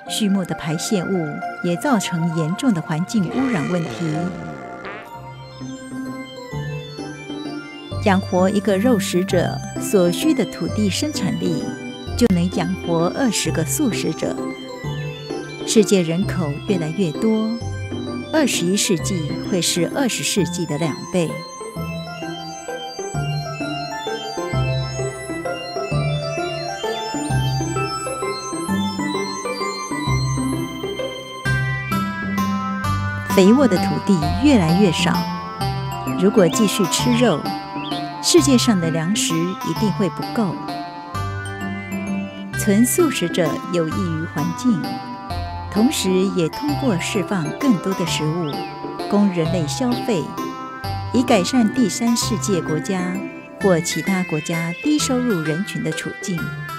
畜牧的排泄物也造成严重的环境污染问题。养活一个肉食者所需的土地生产力，就能养活20个素食者。世界人口越来越多，21世纪会是20世纪的2倍。肥沃的土地越来越少，如果继续吃肉，世界上的粮食一定会不够。纯素食者有益于环境，同时也通过释放更多的食物供人类消费，以改善第三世界国家或其他国家低收入人群的处境。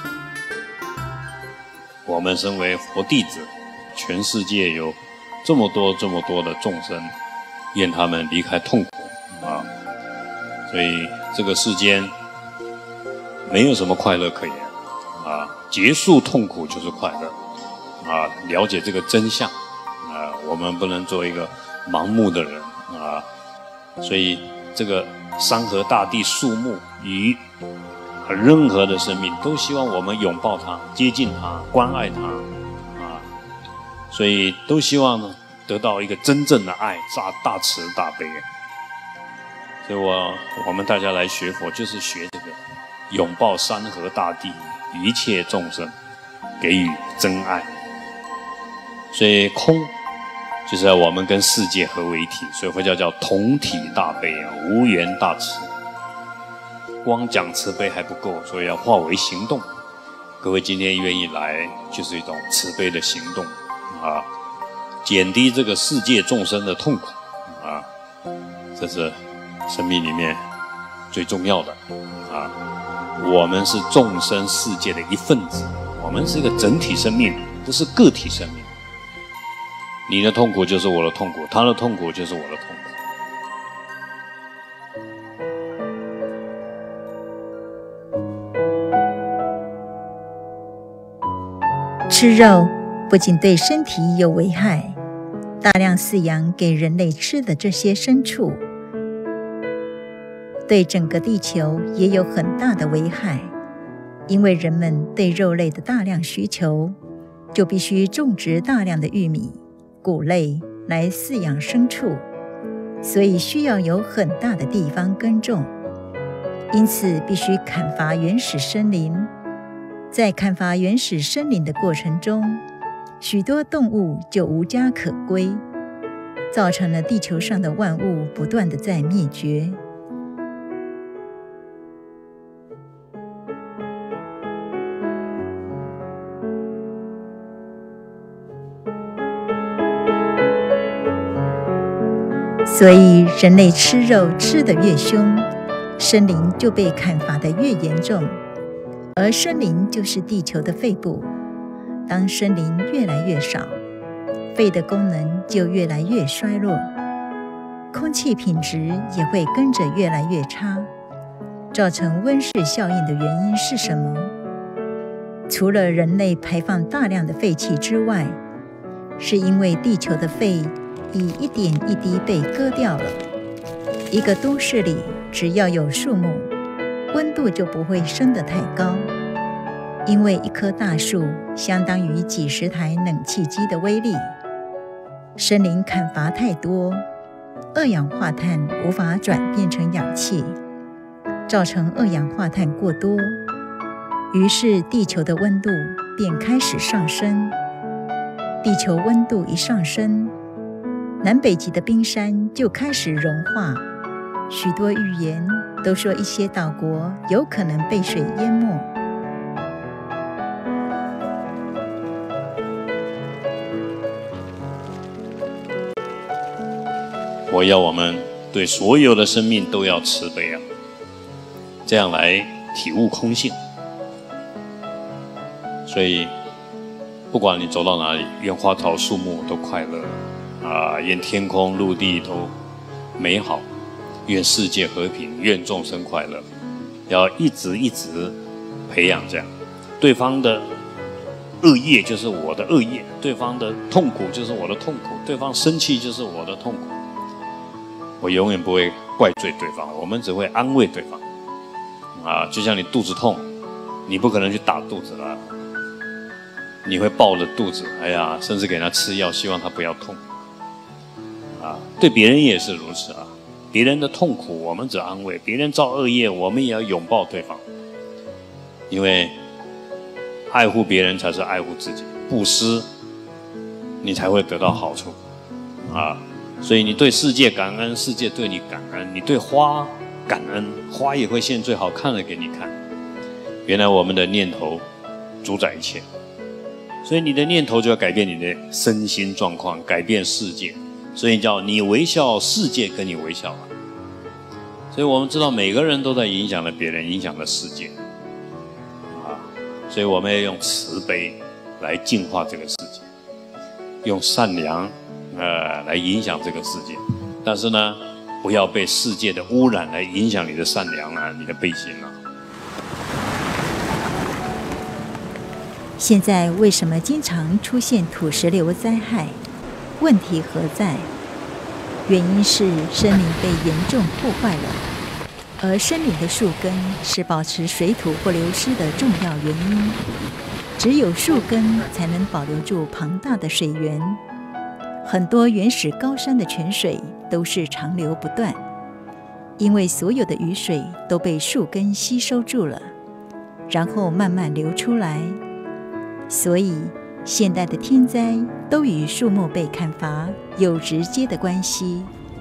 我们身为佛弟子，全世界有这么多的众生，愿他们离开痛苦啊！所以这个世间没有什么快乐可言啊，结束痛苦就是快乐啊！了解这个真相啊，我们不能做一个盲目的人啊！所以这个山河大地、树木与任何的生命，都希望我们拥抱它、接近它、关爱它。所以都希望呢得到一个真正的爱，大慈大悲。所以我们大家来学佛，就是学这个拥抱山河大地，一切众生，给予真爱。所以空就是我们跟世界合为一体，所以佛教叫同体大悲，无缘大慈。光讲慈悲还不够，所以要化为行动。各位今天愿意来，就是一种慈悲的行动。减低这个世界众生的痛苦啊，这是生命里面最重要的啊。我们是众生世界的一份子，我们是一个整体生命，不是个体生命。你的痛苦就是我的痛苦，他的痛苦就是我的痛苦。吃肉不仅对身体有危害，大量饲养给人类吃的这些牲畜，对整个地球也有很大的危害。因为人们对肉类的大量需求，就必须种植大量的玉米、谷类来饲养牲畜，所以需要有很大的地方耕种，因此必须砍伐原始森林。在砍伐原始森林的过程中，许多动物就无家可归，造成了地球上的万物不断地在灭绝。所以人类吃肉吃得越凶，森林就被砍伐得越严重，而森林就是地球的肺部。当森林越来越少，肺的功能就越来越衰弱，空气品质也会跟着越来越差。造成温室效应的原因是什么？除了人类排放大量的废气之外，是因为地球的肺已一点一滴被割掉了。一个都市里只要有树木，温度就不会升得太高。因为一棵大树相当于几十台冷气机的威力。森林砍伐太多，二氧化碳无法转变成氧气，造成二氧化碳过多，于是地球的温度便开始上升。地球温度一上升，南北极的冰山就开始融化，许多预言都说一些岛国有可能被水淹没。 我要我们对所有的生命都要慈悲啊，这样来体悟空性。所以不管你走到哪里，愿花草树木都快乐啊，愿天空陆地都美好，愿世界和平，愿众生快乐。要一直培养这样，对方的恶业就是我的恶业，对方的痛苦就是我的痛苦，对方生气就是我的痛苦。我永远不会怪罪对方，我们只会安慰对方。就像你肚子痛，你不可能去打肚子了，你会抱着肚子，甚至给他吃药，希望他不要痛。对别人也是如此啊。别人的痛苦我们只安慰，别人造恶业我们也要拥抱对方。因为爱护别人才是爱护自己，布施你才会得到好处所以你对世界感恩，世界对你感恩；你对花感恩，花也会现最好看的给你看。原来我们的念头主宰一切，所以你的念头就要改变你的身心状况，改变世界。所以叫你微笑，世界跟你微笑了。所以我们知道每个人都在影响了别人，影响了世界所以我们要用慈悲来净化这个世界，用善良来影响这个世界。但是呢，不要被世界的污染来影响你的善良你的悲心现在为什么经常出现土石流灾害？问题何在？原因是森林被严重破坏了，而森林的树根是保持水土不流失的重要原因。只有树根才能保留住庞大的水源。很多原始高山的泉水都是长流不断，因为所有的雨水都被树根吸收住了，然后慢慢流出来。所以现代的天灾都与树木被砍伐有直接的关系。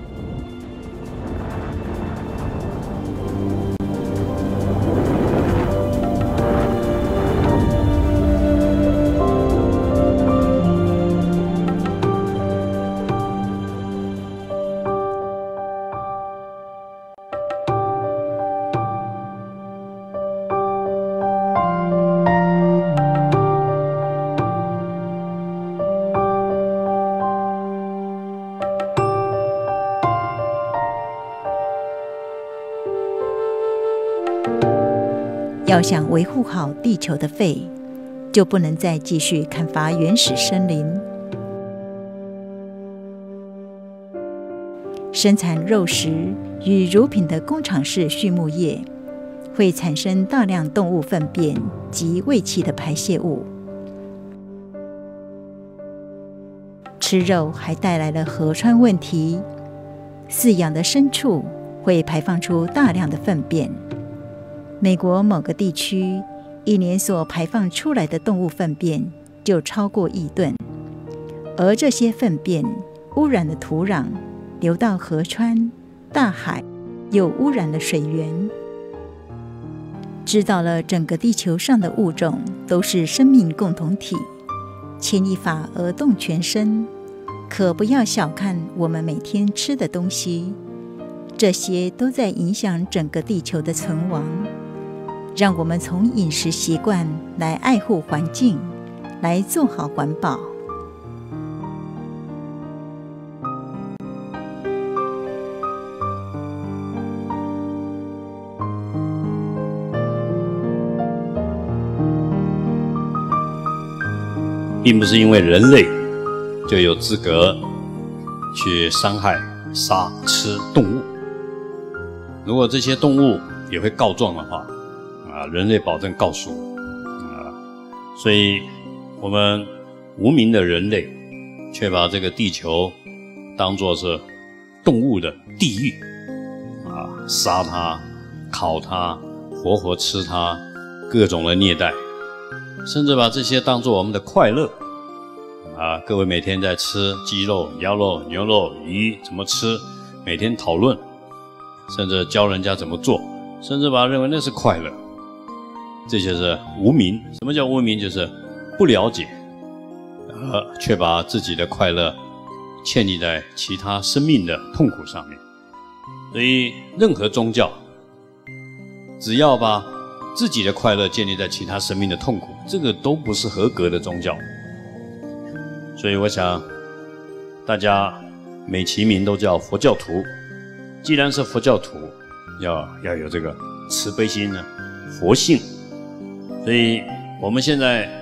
要想维护好地球的肺，就不能再继续砍伐原始森林。生产肉食与乳品的工厂式畜牧业，会产生大量动物粪便及胃气的排泄物。吃肉还带来了河川问题，饲养的牲畜会排放出大量的粪便。美国某个地区一年所排放出来的动物粪便就超过1亿吨，而这些粪便污染了土壤，流到河川、大海，又污染了水源，知道了整个地球上的物种都是生命共同体，牵一发而动全身。可不要小看我们每天吃的东西，这些都在影响整个地球的存亡。让我们从饮食习惯来爱护环境，来做好环保。 并不是因为人类就有资格去伤害、杀、吃动物。如果这些动物也会告状的话，人类保证告输。所以我们无名的人类却把这个地球当作是动物的地狱杀它、烤它、活活吃它，各种的虐待，甚至把这些当作我们的快乐各位每天在吃鸡肉、鸭肉、牛肉、鱼怎么吃，每天讨论，甚至教人家怎么做，甚至把它认为那是快乐。这就是无明。什么叫无明？就是不了解，却把自己的快乐建立在其他生命的痛苦上面。所以任何宗教只要把自己的快乐建立在其他生命的痛苦，这个都不是合格的宗教。所以我想大家美其名都叫佛教徒，既然是佛教徒，要有这个慈悲心佛性。所以我们现在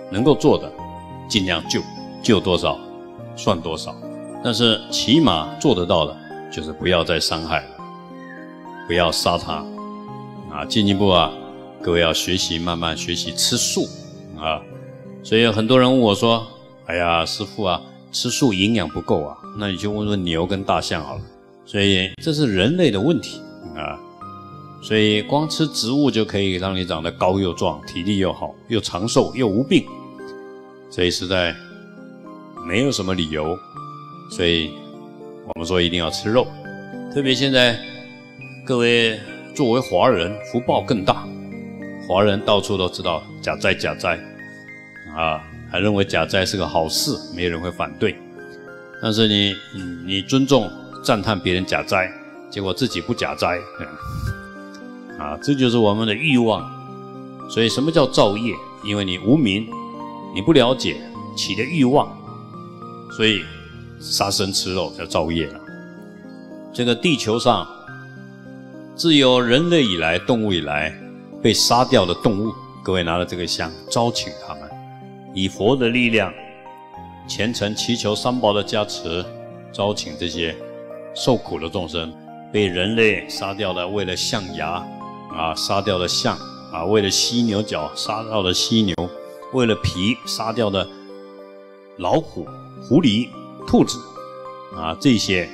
能够做的尽量救多少算多少，但是起码做得到的就是不要再伤害了，不要杀它啊。进一步啊，各位要学习，慢慢学习吃素啊。所以有很多人问我说，哎呀，师父啊，吃素营养不够啊，那你就问问牛跟大象好了。所以这是人类的问题啊。所以光吃植物就可以让你长得高又壮，体力又好，又长寿又无病，所以实在没有什么理由。所以我们说一定要吃肉，特别现在各位作为华人福报更大，华人到处都知道假斋啊，还认为假斋是个好事，没人会反对。但是你尊重赞叹别人假斋，结果自己不假斋啊，这就是我们的欲望。所以什么叫造业？因为你无明，你不了解，起的欲望，所以杀生吃肉叫造业了。这个地球上自有人类以来，动物以来被杀掉的动物，各位拿了这个香招请他们，以佛的力量虔诚祈求三宝的加持，招请这些受苦的众生，被人类杀掉的为了象牙啊，杀掉的象啊，为了犀牛角杀掉的犀牛，为了皮杀掉的老虎、狐狸、兔子啊，这些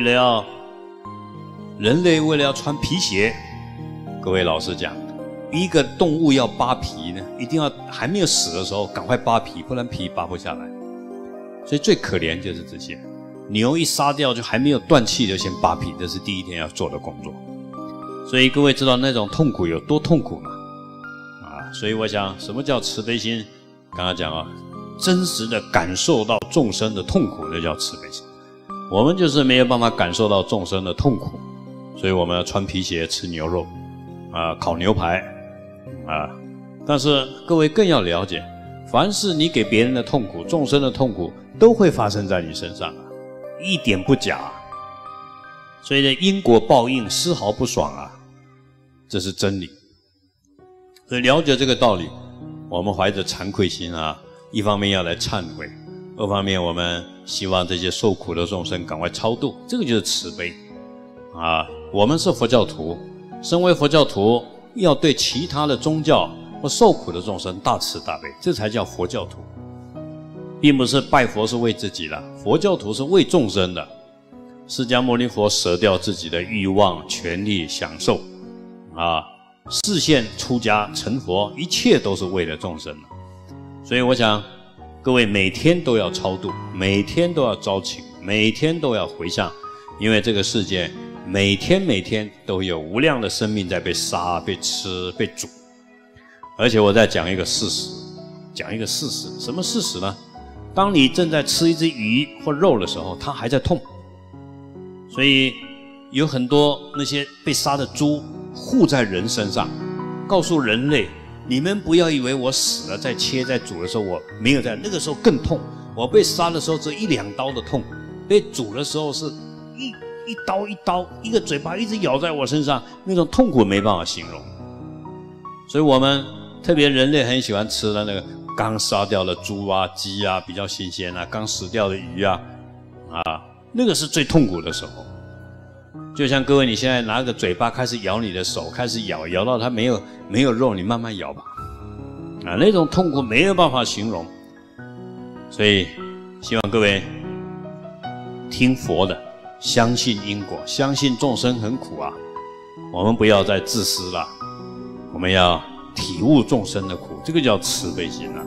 人类为了要穿皮鞋，各位老实讲，一个动物要扒皮呢，一定要还没有死的时候赶快扒皮，不然皮扒不下来。所以最可怜就是这些牛一杀掉就还没有断气就先扒皮，这是第一天要做的工作。所以各位知道那种痛苦有多痛苦吗？啊，所以我想什么叫慈悲心？刚刚讲啊，真实的感受到众生的痛苦，那叫慈悲心。我们就是没有办法感受到众生的痛苦，所以我们要穿皮鞋吃牛肉啊，烤牛排啊。但是各位更要了解，凡是你给别人的痛苦，众生的痛苦都会发生在你身上啊，一点不假。所以呢，因果报应丝毫不爽啊，这是真理。所以了解这个道理，我们怀着惭愧心啊，一方面要来忏悔，二方面我们希望这些受苦的众生赶快超度，这个就是慈悲啊。我们是佛教徒，身为佛教徒要对其他的宗教或受苦的众生大慈大悲，这才叫佛教徒，并不是拜佛是为自己的，佛教徒是为众生的。释迦牟尼佛舍掉自己的欲望、权力、享受啊，示现出家成佛，一切都是为了众生的。所以我想各位每天都要超度，每天都要招请，每天都要回向，因为这个世界每天都有无量的生命在被杀、被吃、被煮。而且我再讲一个事实，什么事实呢？当你正在吃一只鱼或肉的时候，它还在痛。所以有很多那些被杀的猪护在人身上，告诉人类，你们不要以为我死了再切再煮的时候我没有在，那个时候更痛。我被杀的时候只有1-2刀的痛，被煮的时候是一刀，一个嘴巴一直咬在我身上，那种痛苦没办法形容。所以我们特别人类很喜欢吃的那个刚杀掉的猪啊、鸡啊，比较新鲜啊，刚死掉的鱼啊，那个是最痛苦的时候。就像各位你现在拿个嘴巴开始咬你的手，开始咬到它没有肉，你慢慢咬吧，那种痛苦没有办法形容。所以希望各位听佛的，相信因果，相信众生很苦啊，我们不要再自私了，我们要体悟众生的苦，这个叫慈悲心啊。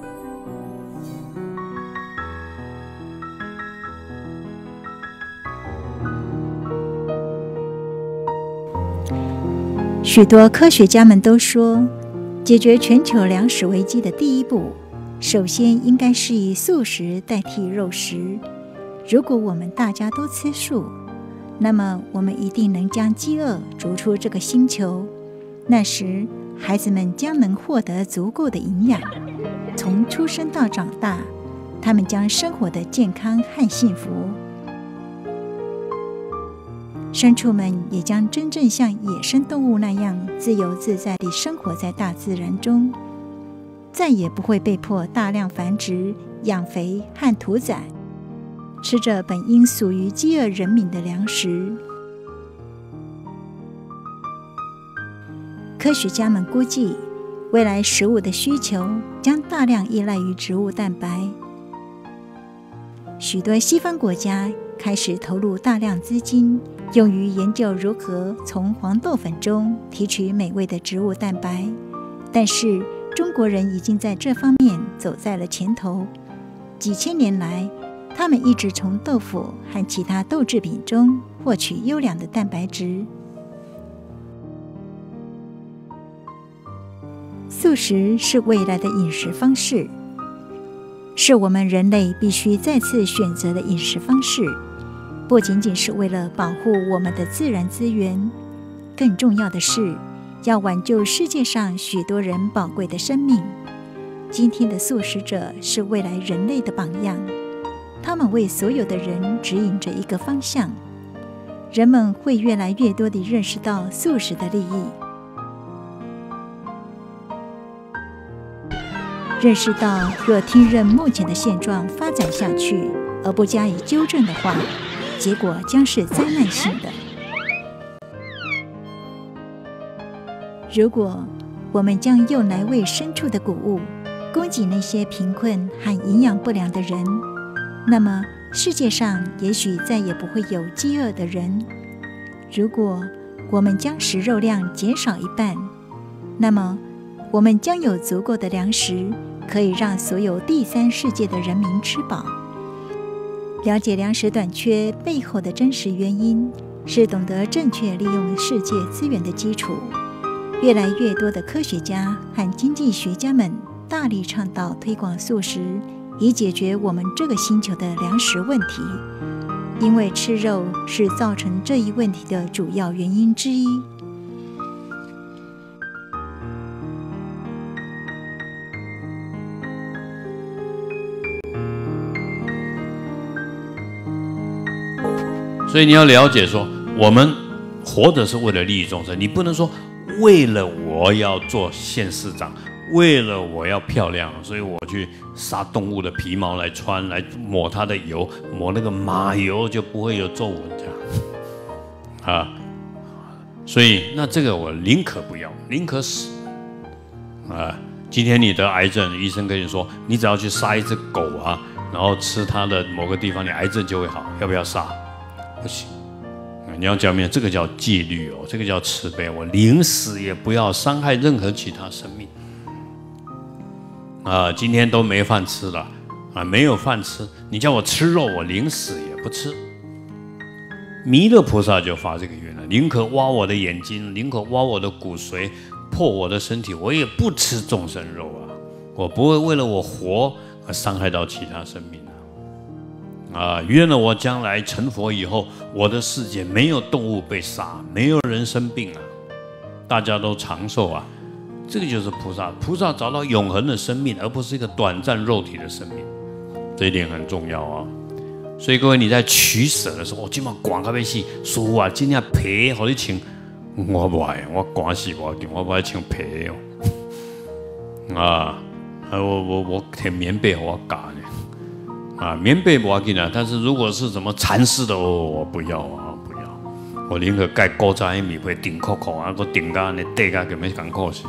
许多科学家们都说，解决全球粮食危机的第一步，首先应该是以素食代替肉食。如果我们大家都吃素，那么我们一定能将饥饿逐出这个星球。那时，孩子们将能获得足够的营养，从出生到长大，他们将生活的健康和幸福。牲畜们也将真正像野生动物那样自由自在地生活在大自然中。 再也不会被迫大量繁殖、养肥和屠宰，吃着本应属于饥饿人民的粮食。科学家们估计，未来食物的需求将大量依赖于植物蛋白。许多西方国家开始投入大量资金，用于研究如何从黄豆粉中提取美味的植物蛋白。但是中国人已经在这方面走在了前头。几千年来，他们一直从豆腐和其他豆制品中获取优良的蛋白质。素食是未来的饮食方式，是我们人类必须再次选择的饮食方式，不仅仅是为了保护我们的自然资源，更重要的是要挽救世界上许多人宝贵的生命。今天的素食者是未来人类的榜样，他们为所有的人指引着一个方向。人们会越来越多地认识到素食的利益，认识到若听任目前的现状发展下去而不加以纠正的话，结果将是灾难性的。如果我们将用来喂牲畜的谷物供给那些贫困和营养不良的人，那么世界上也许再也不会有饥饿的人。如果我们将食肉量减少一半，那么我们将有足够的粮食可以让所有第三世界的人民吃饱。了解粮食短缺背后的真实原因，是懂得正确利用世界资源的基础。越来越多的科学家和经济学家们大力倡导推广素食，以解决我们这个星球的粮食问题。因为吃肉是造成这一问题的主要原因之一。 所以你要了解说，我们活着是为了利益众生，你不能说为了我要做县市长，为了我要漂亮，所以我去杀动物的皮毛来穿，来抹它的油，抹那个马油就不会有皱纹这样啊。所以那这个我宁可不要，宁可死啊。今天你得癌症，医生跟你说，你只要去杀一只狗啊，然后吃它的某个地方，你癌症就会好，要不要杀？不行。你要讲明，这个叫戒律哦，这个叫慈悲。我宁死也不要伤害任何其他生命。啊，今天都没饭吃了，啊，没有饭吃，你叫我吃肉，我宁死也不吃。弥勒菩萨就发这个愿了，宁可挖我的眼睛，宁可挖我的骨髓，破我的身体，我也不吃众生肉啊！我不会为了我活而伤害到其他生命啊！愿了我将来成佛以后，我的世界没有动物被杀，没有人生病啊，大家都长寿啊！这个就是菩萨，菩萨找到永恒的生命，而不是一个短暂肉体的生命，这一点很重要啊！所以各位，你在取舍的时候，我今晚赶到要死，师父啊，今天皮给你穿，我不爱，我赶死我，我不爱穿皮哦。啊，我填棉被我夹呢，啊，棉被不要紧啊，但是如果是什么蚕丝的哦，我不要啊，不要，我宁可盖古早的棉被顶扣扣啊，个顶到那底下根本艰苦死。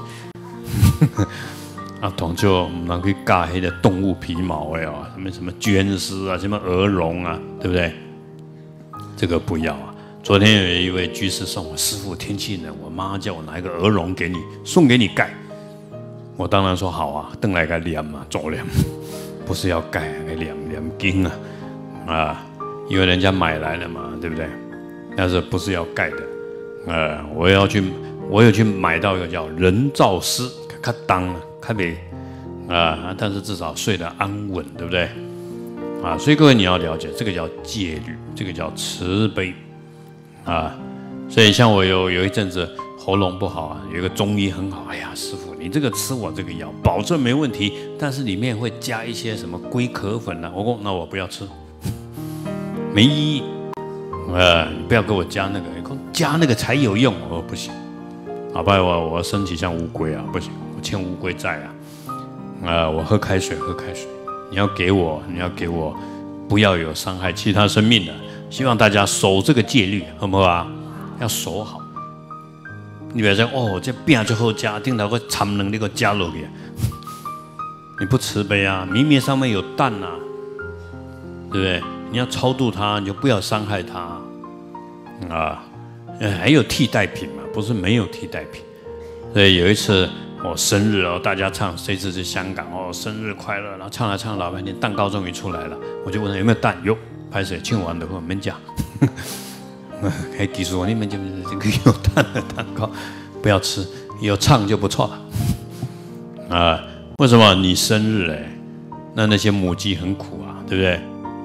啊，同就唔能去夹迄个动物皮毛的啊，什么绢丝啊，什么鹅绒啊，对不对？这个不要啊。昨天有一位居士送我，师父天气冷，我妈叫我拿一个鹅绒给你，送给你盖。我当然说好啊，等来个凉嘛，做凉，不是要盖，给凉筋啊，啊，因为人家买来了嘛，对不对？但是不是要盖的，我有去买到一个叫人造丝，较当了。还没啊，但是至少睡得安稳，对不对？啊，所以各位你要了解，这个叫戒律，这个叫慈悲啊。所以像我有一阵子喉咙不好啊，有一个中医很好，哎呀，师父你这个吃我这个药，保证没问题，但是里面会加一些什么龟壳粉啊，我说那我不要吃，没意义，你不要给我加那个，你说加那个才有用，我说不行，好吧，我身体像乌龟啊，不行。欠乌龟债啊， 我喝开水，你要给我，不要有伤害其他生命的。希望大家守这个戒律，好不好啊？要守好。你不要说哦，这饼就好吃，顶头个掺两那个加落去，你不慈悲啊！明明上面有蛋啊，对不对？你要超度它，你就不要伤害它啊。还有替代品嘛？不是没有替代品。所以有一次我生日哦，大家唱这次是香港哦，生日快乐，然后唱了老半天，蛋糕终于出来了，我就问他有没有蛋，有，拍谁庆完的话没讲。可以提出你们就是这个有蛋的蛋糕不要吃，有唱就不错了啊。为什么你生日哎？那些母鸡很苦啊，对不对？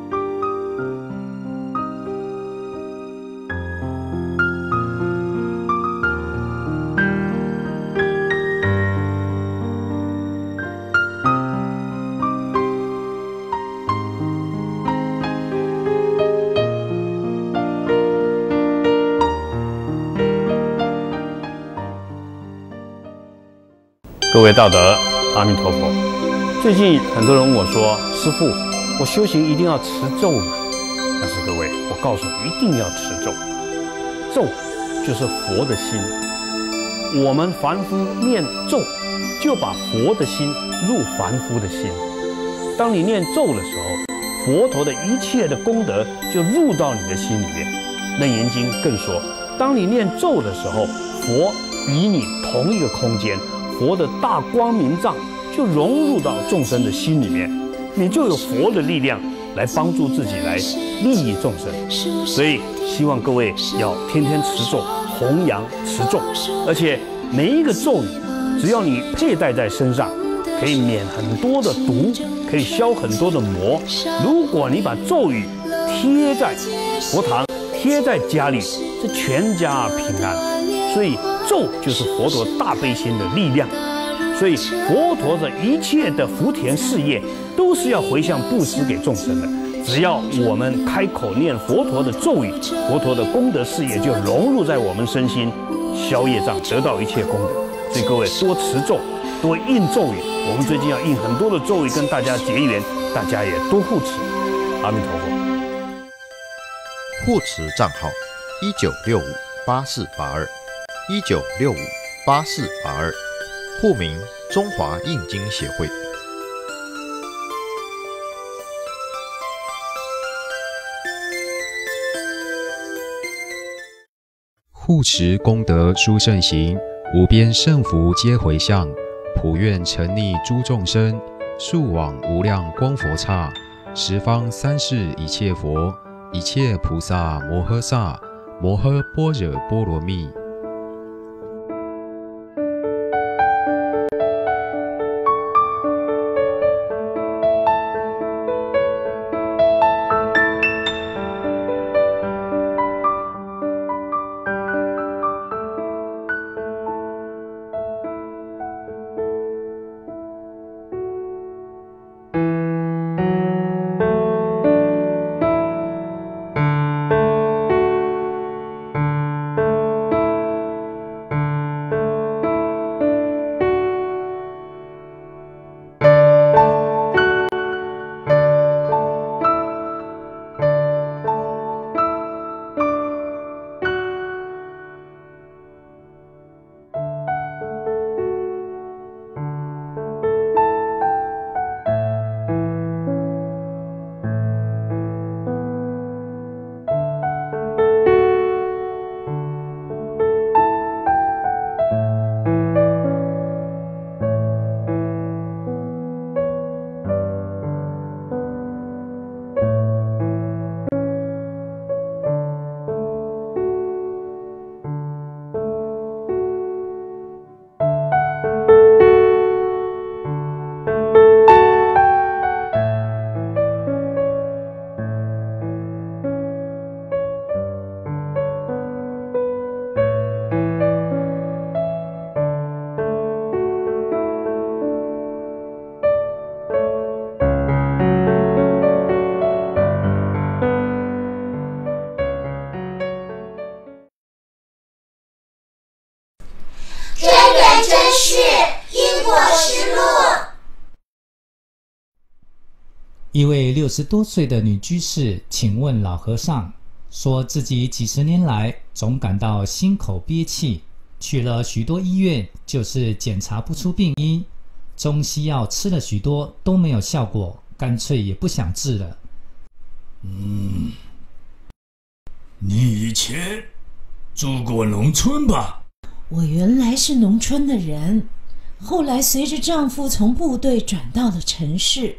各位道德，阿弥陀佛。最近很多人问我说：“师父，我修行一定要持咒吗？”但是各位，我告诉你，一定要持咒。咒就是佛的心，我们凡夫念咒，就把佛的心入凡夫的心。当你念咒的时候，佛陀的一切的功德就入到你的心里面。楞严经更说，当你念咒的时候，佛与你同一个空间。佛的大光明藏就融入到众生的心里面，你就有佛的力量来帮助自己，来利益众生。所以希望各位要天天持咒，弘扬持咒，而且每一个咒语，只要你佩戴在身上，可以免很多的毒，可以消很多的魔。如果你把咒语贴在佛堂，贴在家里，这全家平安。所以咒就是佛陀大悲心的力量，所以佛陀的一切的福田事业都是要回向布施给众生的。只要我们开口念佛陀的咒语，佛陀的功德事业就融入在我们身心，消业障，得到一切功德。所以各位多持咒，多印咒语。我们最近要印很多的咒语跟大家结缘，大家也多护持。阿弥陀佛。 护持账号19658482，19658482，户名中华印经协会。 护持功德殊胜行，无边胜福皆回向，普愿沉溺诸众生，速往无量光佛刹，十方三世一切佛，一切菩萨摩诃萨，摩诃般若波罗蜜。 一位60多岁的女居士请问老和尚，说自己几十年来总感到心口憋气，去了许多医院，就是检查不出病因，中西药吃了许多都没有效果，干脆也不想治了。 你以前住过农村吧？ 我原来是农村的人，后来随着丈夫从部队转到了城市。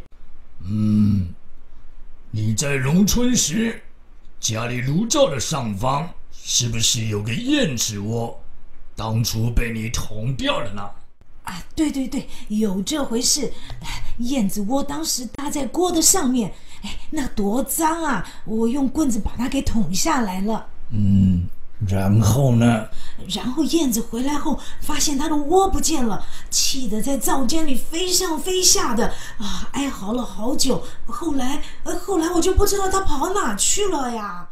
你在农村时，家里炉灶的上方是不是有个燕子窝？当初被你捅掉了呢？ 啊，对，有这回事。燕子窝当时搭在锅的上面，那多脏啊！我用棍子把它给捅下来了。 然后呢？ 然后燕子回来后，发现它的窝不见了，气得在灶间里飞上飞下的，哀嚎了好久。后来我就不知道它跑哪去了呀。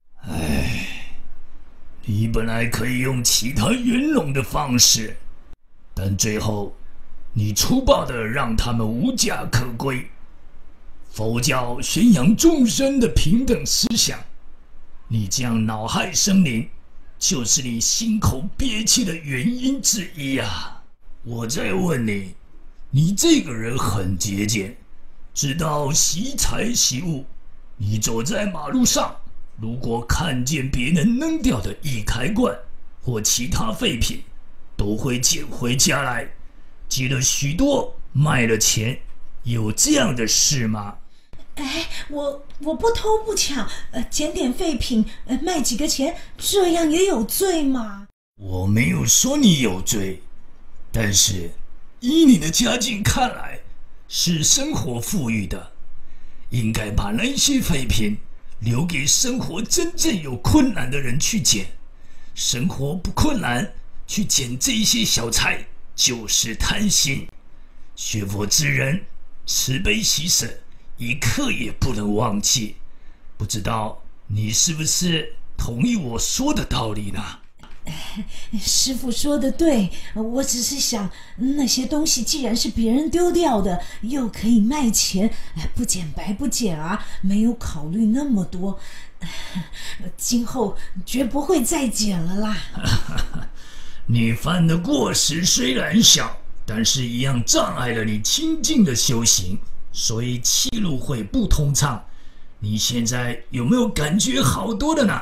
你本来可以用其他圆融的方式，但最后你粗暴地让他们无家可归。佛教宣扬众生的平等思想，你这样恼害生灵，就是你心口憋气的原因之一啊！我再问你，你这个人很节俭，知道惜财惜物。你走在马路上，如果看见别人扔掉的易开罐或其他废品，都会捡回家来，积了许多，卖了钱。有这样的事吗？ 我不偷不抢，捡点废品，卖几个钱，这样也有罪吗？ 我没有说你有罪，但是依你的家境看来，是生活富裕的，应该把那些废品留给生活真正有困难的人去捡。生活不困难，去捡这些小财，就是贪心。学佛之人，慈悲喜舍，一刻也不能忘记。不知道你是不是同意我说的道理呢？ 师父说的对，我只是想，那些东西既然是别人丢掉的，又可以卖钱，不捡白不捡啊，没有考虑那么多，今后绝不会再捡了啦。 你犯的过失虽然小，但是一样障碍了你清净的修行，所以气路会不通畅。你现在有没有感觉好多了呢？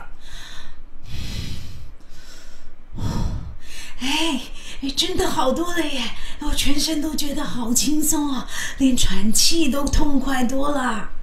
真的好多了耶！我全身都觉得好轻松啊，连喘气都痛快多了。